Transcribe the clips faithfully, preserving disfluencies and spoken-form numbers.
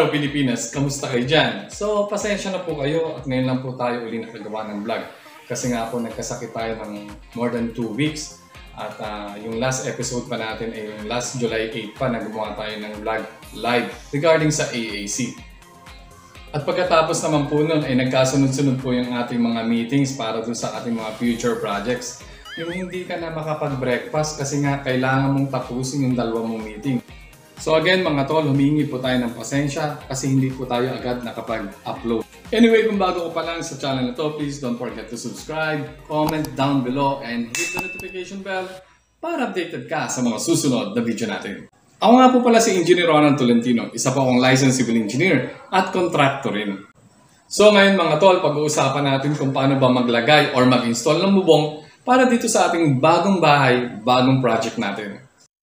Hello Pilipinas! Kamusta kayo dyan? So, pasensya na po kayo at ngayon lang po tayo uli nakagawa ng vlog. Kasi nga po nagkasakit tayo ng more than two weeks. At uh, yung last episode pa natin ay yung last July eighth pa na gumawa tayo ng vlog live regarding sa A A C. At pagkatapos naman po nun ay nagkasunod-sunod po yung ating mga meetings para dun sa ating mga future projects. Yung hindi ka na makapag-breakfast kasi nga kailangan mong tapusin yung dalawang mong meeting. So again mga tol, humingi po tayo ng pasensya kasi hindi po tayo agad nakapag-upload. Anyway, kung bago ko pa lang sa channel na to, please don't forget to subscribe, comment down below, and hit the notification bell para updated ka sa mga susunod na video natin. Ako nga po pala si Engineer Ronald Tolentino, isa po akong licensed civil engineer at contractor rin. So ngayon mga tol, pag-uusapan natin kung paano ba maglagay or mag-install ng bubong para dito sa ating bagong bahay, bagong project natin.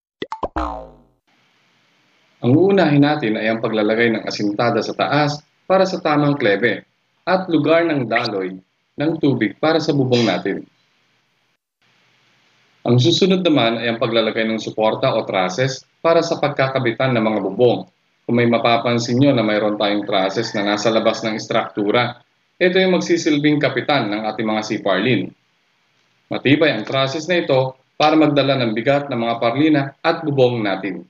Ang uunahin natin ay ang paglalagay ng asintada sa taas para sa tamang klebe at lugar ng daloy ng tubig para sa bubong natin. Ang susunod naman ay ang paglalagay ng suporta o trusses para sa pagkakabitan ng mga bubong. Kung may mapapansin nyo na mayroon tayong trusses na nasa labas ng istruktura, ito yung magsisilbing kapitan ng ating mga C-purlin. Matibay ang trusses na ito para magdala ng bigat ng mga parlina at bubong natin.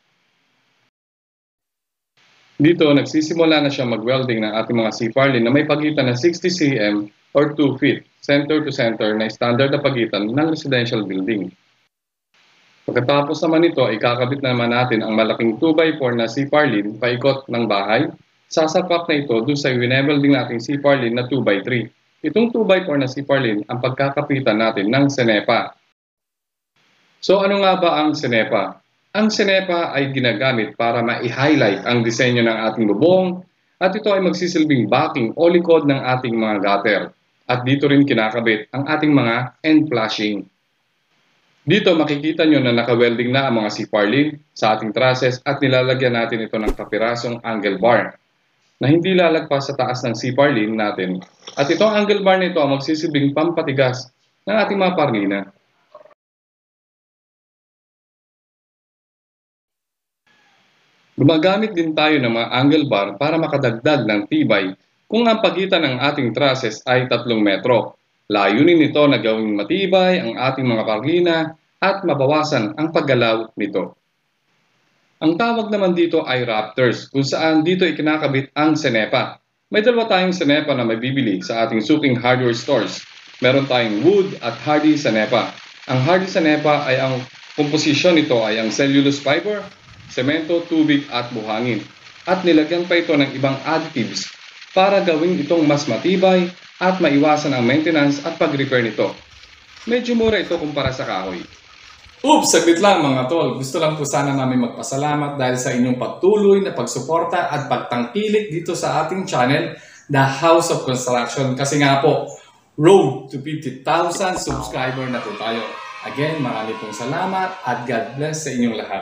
Dito, nagsisimula na siya mag-welding ng ating mga C-purlin na may pagitan na sixty centimeters or two feet, center to center na standard na pagitan ng residential building. Pagkatapos naman nito, ay kakabit naman natin ang malaking two by four na C-purlin paikot ng bahay. Sasapak na ito doon sa winewelding nating C-purlin na two by three. Itong two by four na C-purlin ang pagkakapitan natin ng Cenepa. So ano nga ba ang Cenepa? Ang Cenepa ay ginagamit para ma-highlight ang disenyo ng ating bubong at ito ay magsisilbing backing o likod ng ating mga gutter. At dito rin kinakabit ang ating mga end flashing. Dito makikita nyo na naka-welding na ang mga C-purlin sa ating trusses at nilalagyan natin ito ng kapirasong angle bar na hindi lalagpas sa taas ng C-purlin natin. At itong angle bar nito ang magsisilbing pampatigas ng ating mga parlina. Gumagamit din tayo ng mga angle bar para makadagdag ng tibay kung ang pagitan ng ating trusses ay tatlong metro. Layunin nito na gawing matibay ang ating mga parlina at mabawasan ang paggalaw nito. Ang tawag naman dito ay rafters kung saan dito ikinakabit ang Cenepa. May dalawa tayong Cenepa na mabibili sa ating suking hardware stores. Meron tayong wood at hardy Cenepa. Ang hardy Cenepa ay ang komposisyon nito ay ang cellulose fiber, semento, tubig at buhangin. At nilagyan pa ito ng ibang additives para gawing itong mas matibay at maiwasan ang maintenance at pag-repair nito. Medyo mura ito kumpara sa kahoy. Oops! Saglit lang mga tol. Gusto lang po sana namin magpasalamat dahil sa inyong patuloy na pagsuporta at pagtangkilik dito sa ating channel, The House of Construction. Kasi nga po, road to fifty thousand subscriber na po tayo. Again, marami pong salamat at God bless sa inyong lahat.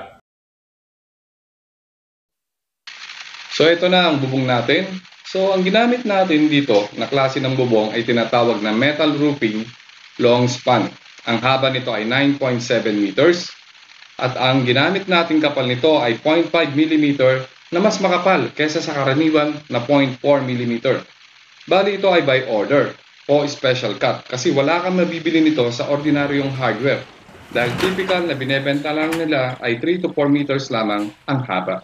So ito na ang bubong natin. So ang ginamit natin dito na klase ng bubong ay tinatawag na metal roofing long span. Ang haba nito ay nine point seven meters at ang ginamit nating kapal nito ay zero point five millimeter na mas makapal kaysa sa karaniwan na zero point four millimeter. Bali ito ay by order o special cut kasi wala kang mabibili nito sa ordinaryong hardware dahil typical na binebenta lang nila ay three to four meters lamang ang haba.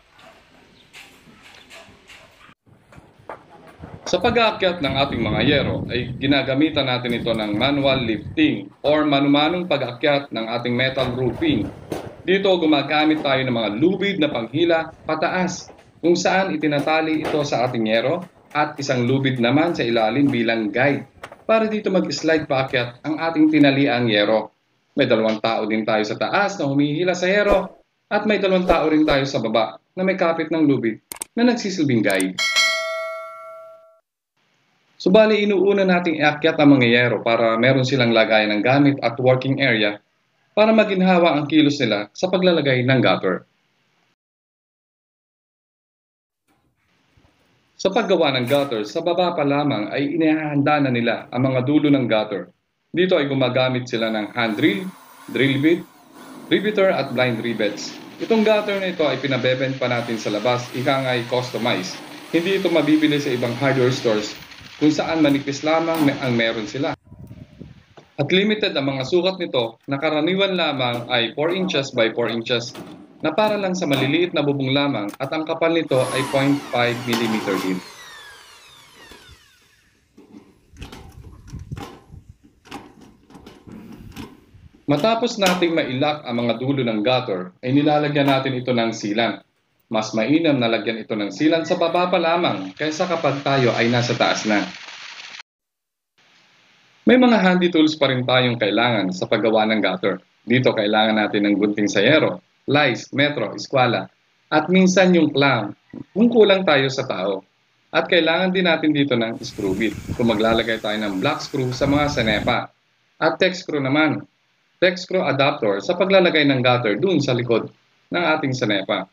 Sa pag-aakyat ng ating mga yero ay ginagamitan natin ito ng manual lifting or manumanong pag-aakyat ng ating metal roofing. Dito gumagamit tayo ng mga lubid na panghila pataas kung saan itinatali ito sa ating yero at isang lubid naman sa ilalim bilang guide para dito mag-slide paakyat ang ating tinaliang yero. May dalawang tao din tayo sa taas na humihila sa yero at may dalawang tao rin tayo sa baba na may kapit ng lubid na nagsisilbing guide. So bali inuuna nating iakyat ang mga yero para meron silang lagayan ng gamit at working area para maginhawa ang kilos nila sa paglalagay ng gutter. Sa paggawa ng gutter, sa baba pa lamang ay inihahanda na nila ang mga dulo ng gutter. Dito ay gumagamit sila ng hand drill, drill bit, riveter at blind rivets. Itong gutter na ito ay pinabebent pa natin sa labas, ika nga ay customized. Hindi ito mabibili sa ibang hardware stores kung saan manipis lamang ang meron sila. At limited ang mga sukat nito na karaniwan lamang ay four inches by four inches na para lang sa maliliit na bubong lamang at ang kapal nito ay zero point five millimeter din. Matapos nating mailak ang mga dulo ng gutter, ay nilalagyan natin ito ng sealant. Mas mainam na lagyan ito ng sealant sa baba pa lamang kaysa kapag tayo ay nasa taas na. May mga handy tools pa rin tayong kailangan sa paggawa ng gutter. Dito kailangan natin ng gunting sayero, lice, metro, eskwala, at minsan yung clamp kung kulang tayo sa tao. At kailangan din natin dito ng screw bit kung maglalagay tayo ng black screw sa mga sanepa. At text screw naman. Text screw adapter sa paglalagay ng gutter dun sa likod ng ating sanepa.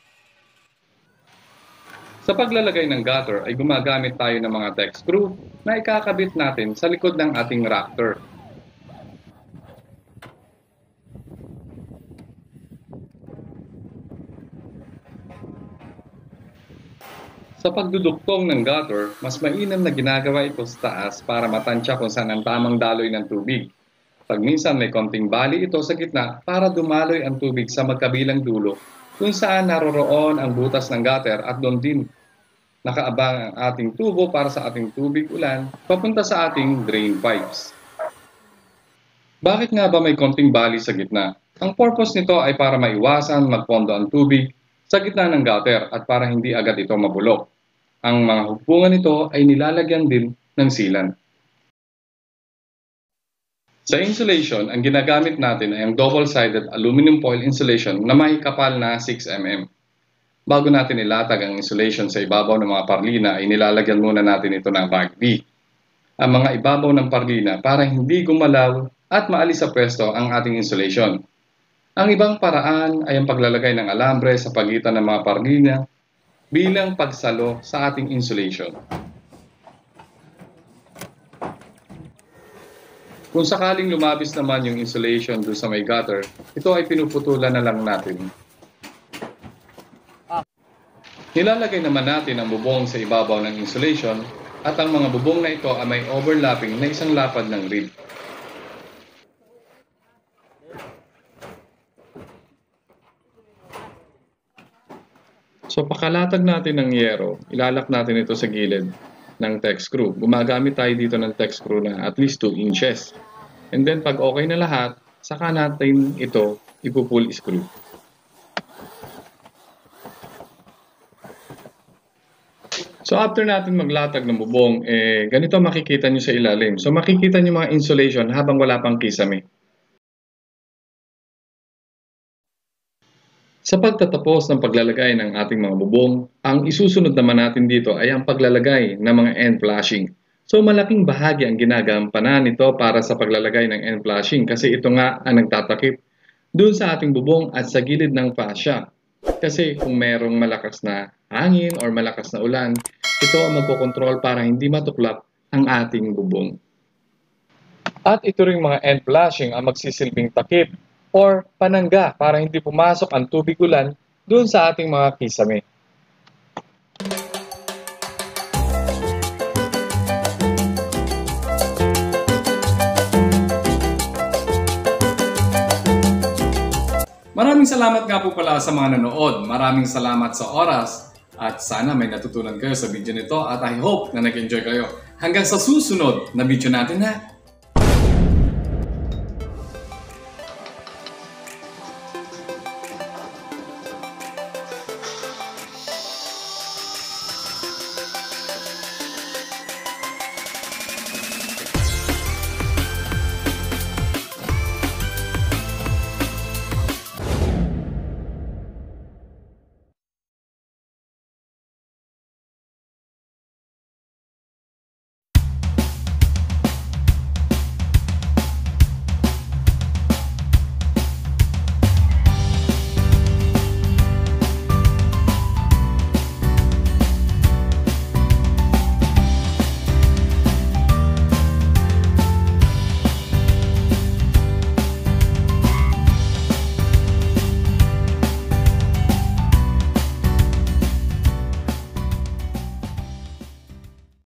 Sa paglalagay ng gutter ay gumagamit tayo ng mga text screw na ikakabit natin sa likod ng ating rafter. Sa pagduduktong ng gutter, mas mainam na ginagawa ito sa taas para matansya kung saan ang tamang daloy ng tubig. Pag minsan may konting bali ito sa gitna para dumaloy ang tubig sa magkabilang dulo kung saan naroroon ang butas ng gutter at doon din nakaabang ang ating tubo para sa ating tubig ulan papunta sa ating drain pipes. Bakit nga ba may konting bali sa gitna? Ang purpose nito ay para maiwasan magpondo ang tubig sa gitna ng gutter at para hindi agad ito mabulok. Ang mga hugpungan nito ay nilalagyan din ng sealant. Sa insulation, ang ginagamit natin ay ang double-sided aluminum foil insulation na may kapal na six millimeters. Bago natin ilatag ang insulation sa ibabaw ng mga parlina ay nilalagyan muna natin ito ng bagby. Ang mga ibabaw ng parlina para hindi gumalaw at maalis sa pwesto ang ating insulation. Ang ibang paraan ay ang paglalagay ng alambre sa pagitan ng mga parlina bilang pagsalo sa ating insulation. Kung sakaling lumabis naman yung insulation doon sa may gutter, ito ay pinuputulan na lang natin. Nilalagay naman natin ang bubong sa ibabaw ng insulation at ang mga bubong na ito ay may overlapping na isang lapad ng rib. So pakalatag natin ng yero, ilalak natin ito sa gilid ng text screw. Gumagamit tayo dito ng text screw na at least two inches. And then pag okay na lahat, saka natin ito ipupull screw. So after natin maglatag ng bubong, eh, ganito makikita nyo sa ilalim. So makikita nyo mga insulation habang wala pang kisame. Sa pagtatapos ng paglalagay ng ating mga bubong, ang isusunod naman natin dito ay ang paglalagay ng mga end flashing. So malaking bahagi ang ginagampanan nito para sa paglalagay ng end flashing kasi ito nga ang nagtatakip dun sa ating bubong at sa gilid ng fascia. Kasi kung merong malakas na hangin or malakas na ulan, ito ang magkokontrol para hindi matuklap ang ating bubong. At ito ring mga end flashing ang magsisilbing takip or panangga para hindi pumasok ang tubig ulan dun sa ating mga kisame. Maraming salamat nga po pala sa mga nanood. Maraming salamat sa oras at sana may natutunan kayo sa video nito at I hope na nag-enjoy kayo. Hanggang sa susunod na video natin ha.